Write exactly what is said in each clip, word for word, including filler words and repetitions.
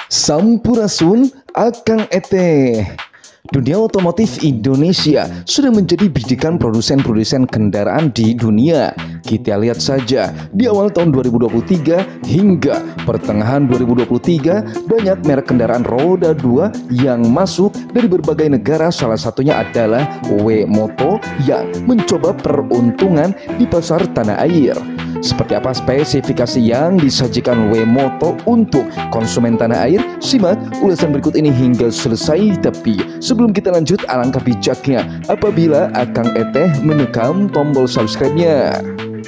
Sampurasun Akang Eteh. Dunia otomotif Indonesia sudah menjadi bidikan produsen-produsen kendaraan di dunia. Kita lihat saja, di awal tahun dua ribu dua puluh tiga hingga pertengahan dua ribu dua puluh tiga, banyak merek kendaraan roda dua yang masuk dari berbagai negara. Salah satunya adalah W-Moto yang mencoba peruntungan di pasar tanah air. Seperti apa spesifikasi yang disajikan W-Moto untuk konsumen tanah air? Simak ulasan berikut ini hingga selesai. Tapi sebelum kita lanjut, alangkah bijaknya apabila Akang Eteh menekan tombol subscribe-nya.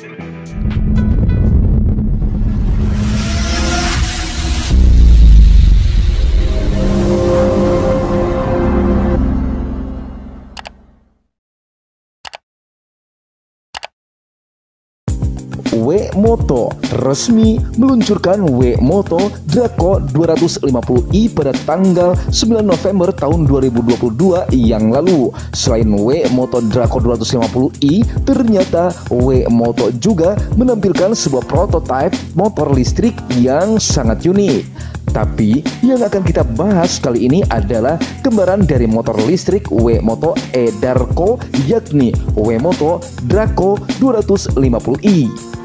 W-Moto resmi meluncurkan W-Moto Draco dua ratus lima puluh i pada tanggal sembilan November tahun dua ribu dua puluh dua yang lalu. Selain W-Moto Draco dua ratus lima puluh i, ternyata W-Moto juga menampilkan sebuah prototipe motor listrik yang sangat unik. Tapi yang akan kita bahas kali ini adalah kembaran dari motor listrik W-Moto e-Darko, yakni W-Moto Draco dua ratus lima puluh i.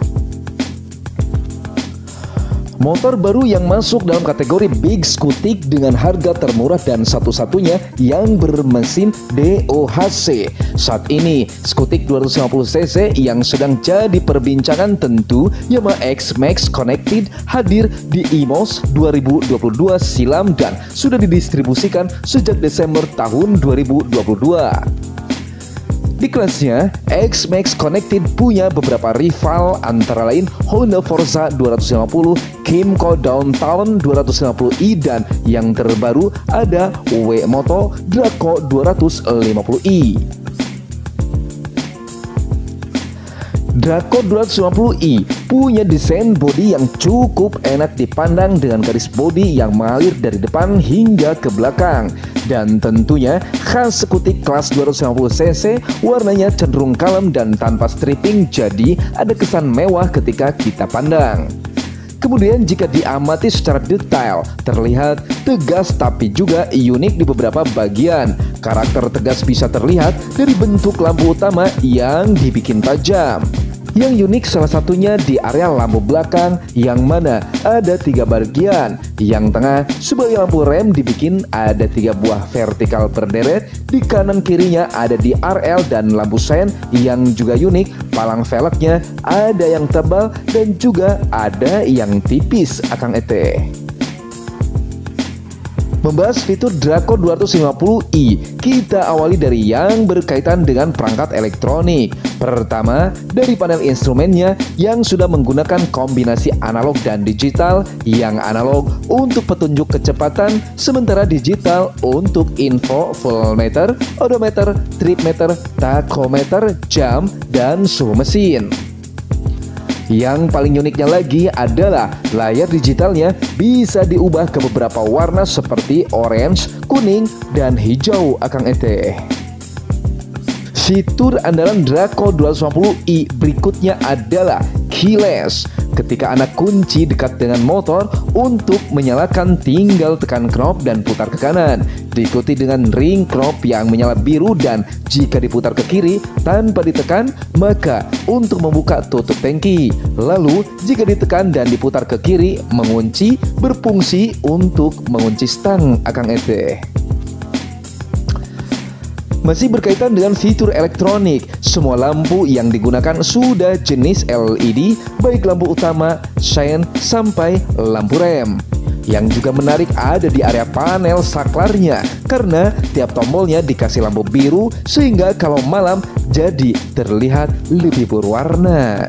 Motor baru yang masuk dalam kategori Big Scootik dengan harga termurah dan satu-satunya yang bermesin D O H C. Saat ini Scootik dua ratus lima puluh cc yang sedang jadi perbincangan tentu Yamaha X-Max Connected hadir di I M O S dua ribu dua puluh dua silam dan sudah didistribusikan sejak Desember tahun dua ribu dua puluh dua. Di kelasnya, X-Max Connected punya beberapa rival antara lain Honda Forza dua ratus lima puluh, Kymco Downtown dua ratus lima puluh i, dan yang terbaru ada W-Moto Draco dua ratus lima puluh i. Draco dua ratus lima puluh i punya desain bodi yang cukup enak dipandang dengan garis bodi yang mengalir dari depan hingga ke belakang. Dan tentunya khas Scootik kelas dua ratus lima puluh cc, warnanya cenderung kalem dan tanpa stripping, jadi ada kesan mewah ketika kita pandang. Kemudian jika diamati secara detail, terlihat tegas tapi juga unik di beberapa bagian. Karakter tegas bisa terlihat dari bentuk lampu utama yang dibikin tajam. Yang unik salah satunya di area lampu belakang yang mana ada tiga bagian. Yang tengah sebagai lampu rem dibikin ada tiga buah vertikal berderet. Di kanan kirinya ada di R L dan lampu sen yang juga unik. Palang velgnya ada yang tebal dan juga ada yang tipis, Akang Eteh. Membahas fitur Draco dua ratus lima puluh i, kita awali dari yang berkaitan dengan perangkat elektronik. Pertama, dari panel instrumennya yang sudah menggunakan kombinasi analog dan digital. Yang analog untuk petunjuk kecepatan, sementara digital untuk info full meter, odometer, trip meter, tachometer, jam, dan suhu mesin. Yang paling uniknya lagi adalah layar digitalnya bisa diubah ke beberapa warna seperti orange, kuning, dan hijau, Akang Eteh. Fitur andalan Draco dua ratus lima puluh i berikutnya adalah keyless. Ketika Anda kunci dekat dengan motor, untuk menyalakan tinggal tekan knob dan putar ke kanan. Diikuti dengan ring knob yang menyala biru, dan jika diputar ke kiri tanpa ditekan, maka untuk membuka tutup tangki. Lalu jika ditekan dan diputar ke kiri, mengunci, berfungsi untuk mengunci stang, Akang Eteh. Masih berkaitan dengan fitur elektronik, semua lampu yang digunakan sudah jenis L E D, baik lampu utama, sein, sampai lampu rem. Yang juga menarik ada di area panel saklarnya, karena tiap tombolnya dikasih lampu biru sehingga kalau malam jadi terlihat lebih berwarna.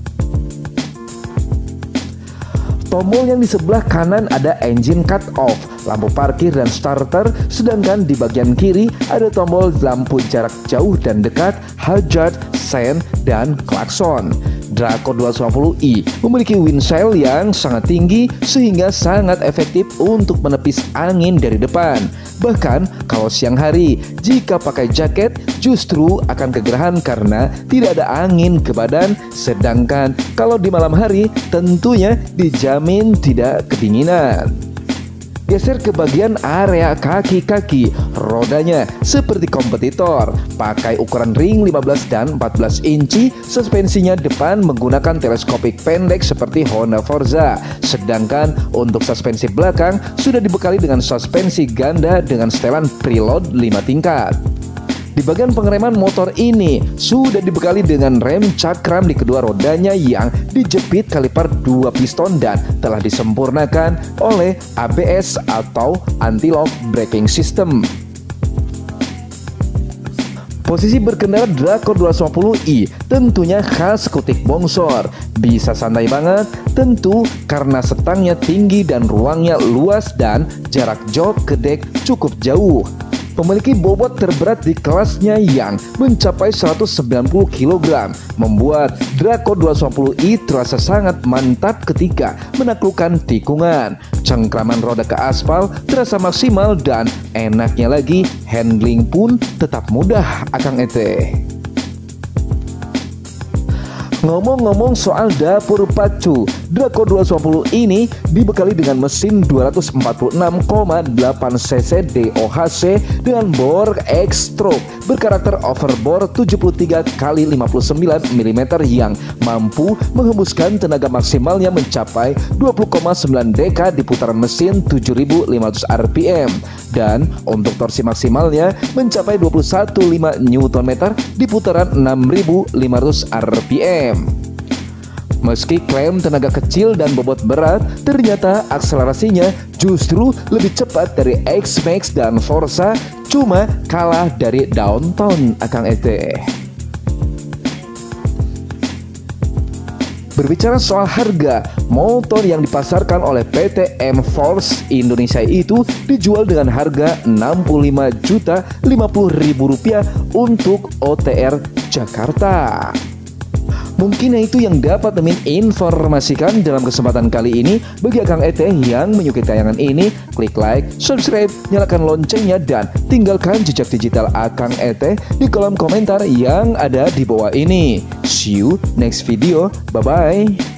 Tombol yang di sebelah kanan ada engine cut off, lampu parkir dan starter, sedangkan di bagian kiri ada tombol lampu jarak jauh dan dekat, hazard, sein, dan klakson. Draco dua ratus lima puluh i memiliki windshield yang sangat tinggi sehingga sangat efektif untuk menepis angin dari depan. Bahkan kalau siang hari, jika pakai jaket justru akan kegerahan karena tidak ada angin ke badan. Sedangkan kalau di malam hari tentunya dijamin tidak kedinginan. Geser ke bagian area kaki-kaki, rodanya seperti kompetitor, pakai ukuran ring lima belas dan empat belas inci, suspensinya depan menggunakan teleskopik pendek seperti Honda Forza, sedangkan untuk suspensi belakang sudah dibekali dengan suspensi ganda dengan setelan preload lima tingkat. Di bagian pengereman motor ini sudah dibekali dengan rem cakram di kedua rodanya yang dijepit kaliper dua piston dan telah disempurnakan oleh A B S atau Anti-Lock Braking System. Posisi berkendara Drakor dua ratus lima puluh i tentunya khas kutik bongsor, bisa santai banget tentu karena setangnya tinggi dan ruangnya luas dan jarak jok ke dek cukup jauh. Memiliki bobot terberat di kelasnya yang mencapai seratus sembilan puluh kilogram, membuat Drakor dua ratus lima puluh i terasa sangat mantap ketika menaklukkan tikungan. Cengkraman roda ke aspal terasa maksimal dan enaknya lagi handling pun tetap mudah akang ete. Ngomong-ngomong soal dapur pacu, Drakor dua ratus lima puluh ini dibekali dengan mesin dua ratus empat puluh enam koma delapan cc D O H C dengan bor X-stroke berkarakter overbore tujuh puluh tiga kali lima puluh sembilan milimeter yang mampu menghembuskan tenaga maksimalnya mencapai dua puluh koma sembilan deka di putaran mesin tujuh ribu lima ratus R P M, dan untuk torsi maksimalnya mencapai dua puluh satu koma lima newton meter di putaran enam ribu lima ratus R P M. Meski klaim tenaga kecil dan bobot berat, ternyata akselerasinya justru lebih cepat dari X-Max dan Forza, cuma kalah dari Downtown akang ete. Berbicara soal harga, motor yang dipasarkan oleh P T M Force Indonesia itu dijual dengan harga enam puluh lima juta lima puluh ribu rupiah untuk O T R Jakarta. Mungkin itu yang dapat Mimin informasikan dalam kesempatan kali ini. Bagi Akang Ete yang menyukai tayangan ini, klik like, subscribe, nyalakan loncengnya, dan tinggalkan jejak digital Akang Ete di kolom komentar yang ada di bawah ini. See you next video, bye-bye.